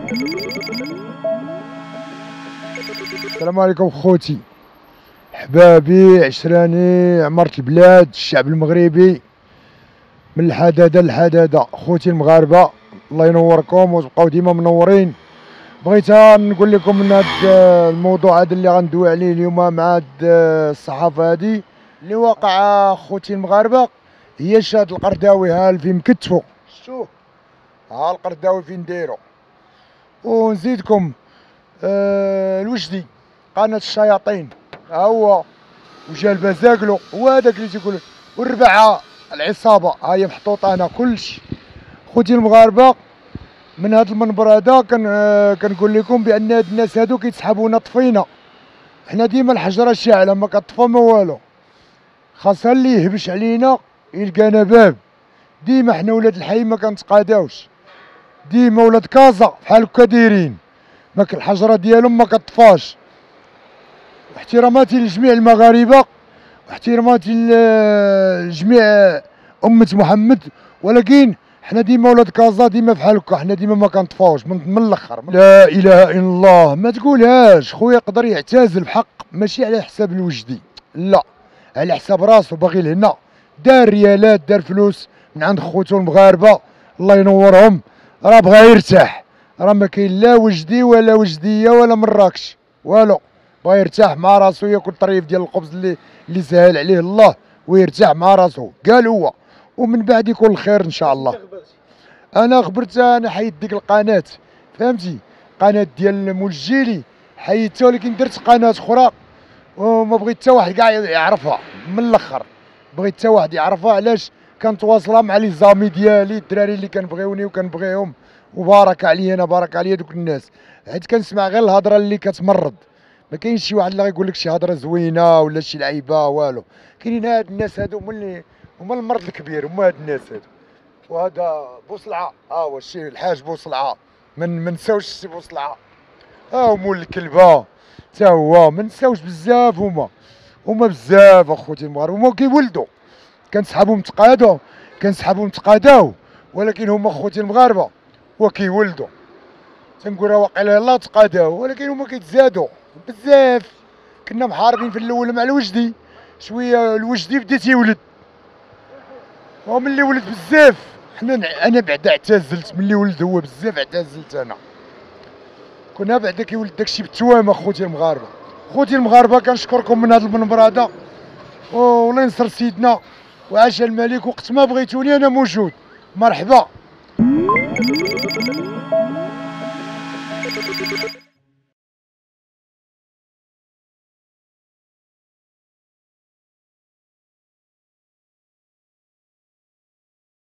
السلام عليكم خوتي، حبابي، عشراني، عمرة البلاد، الشعب المغربي من الحداده للحداده، خوتي المغاربه، الله ينوركم وتبقاو ديما منورين. بغيت نقول لكم من هذا الموضوع هذا اللي غندوي عليه اليوم مع هاد الصحافه هذه اللي واقع خوتي المغاربه، هي شاد القرداوي. ها فين مكتفو، شتوه، ها القرداوي فين دايرو. ونزيدكم الوجدي، قناة الشياطين، ها هو وجا البزاقلو، هو هذاك اللي تيقول، والربعه العصابه ها هي محطوطه هنا كلشي. خوتي المغاربه، من هذا المنبر هذا كنقول لكم بان هاد الناس هادو كيتسحبونا طفينا. حنا ديما الحجره شاعله ما كطفى ما والو، خاصها اللي يهبش علينا يلقانا باب. ديما حنا ولاد الحي ما كنتقاداوش، ديما ولاد كازا بحال هكا دايرين، ماك الحجره ديالهم ما كطفاش. احتراماتي لجميع المغاربه واحتراماتي لجميع أمة محمد، ولكن حنا ديما ولاد كازا ديما بحال هكا، حنا ديما ما كنطفاوش من الاخر. لا اله الا الله، ما تقولهاش خويا، يقدر يعتزل بحق، ماشي على حساب الوجدي، لا، على حساب راسو، باغي لهنا، دار ريالات، دار فلوس من عند خوتو المغاربه، الله ينورهم، راه بغا يرتاح، راه ما كاين لا وجدي ولا وجديه ولا مراكش والو، بغا يرتاح مع راسو، ياكل طريف ديال الخبز اللي سهل عليه الله، ويرتاح مع راسو، قال هو، ومن بعد يكون الخير ان شاء الله. انا خبرت، انا حيدت ديك القناه، فهمتي، قناه ديال مولجيلي حيدتها، ولكن درت قناه اخرى وما بغيت حتى واحد كاع يعرفها من الاخر، بغيت حتى واحد يعرفها. علاش؟ كانت واصله مع لي زامي ديالي، الدراري اللي كنبغيوني وكنبغيهم، وبارك عليا انا، بارك عليا دوك الناس، حيت كنسمع غير الهضره اللي كتمرض، ما كاينش شي واحد اللي غيقول لك شي هضره زوينه ولا شي لعيبه والو. كاينين هاد الناس هادو هما المرض الكبير، هما هاد الناس هادو. وهذا بوصلعه، ها هو الشيخ الحاج بوصلعه، ما نساوش السي بوصلعه، ها هو مول الكلبه تا هو، ما نساوش بزاف، هما بزاف اخوتي المغاربه، هما كيولدوا، كنسحابهم تقاداو، ولكن هما اخوتي المغاربه وكيولدوا، تنقول راه واقيلا يلاه تقاداو، ولكن هما كيتزادوا بزاف. كنا محاربين في الاول مع الوجدي، شويه الوجدي بدا تيولد، وملي ولد بزاف انا بعدا اعتزلت، ملي ولد هو بزاف اعتزلت انا. كنا بعدا كيولد داكشي بالتوامه. خوتي المغاربه، خوتي المغاربه، كنشكركم من هذا المنبر هذا، والله ينصر سيدنا، وعاش الملك، وقت ما بغيتوني انا موجود، مرحبا.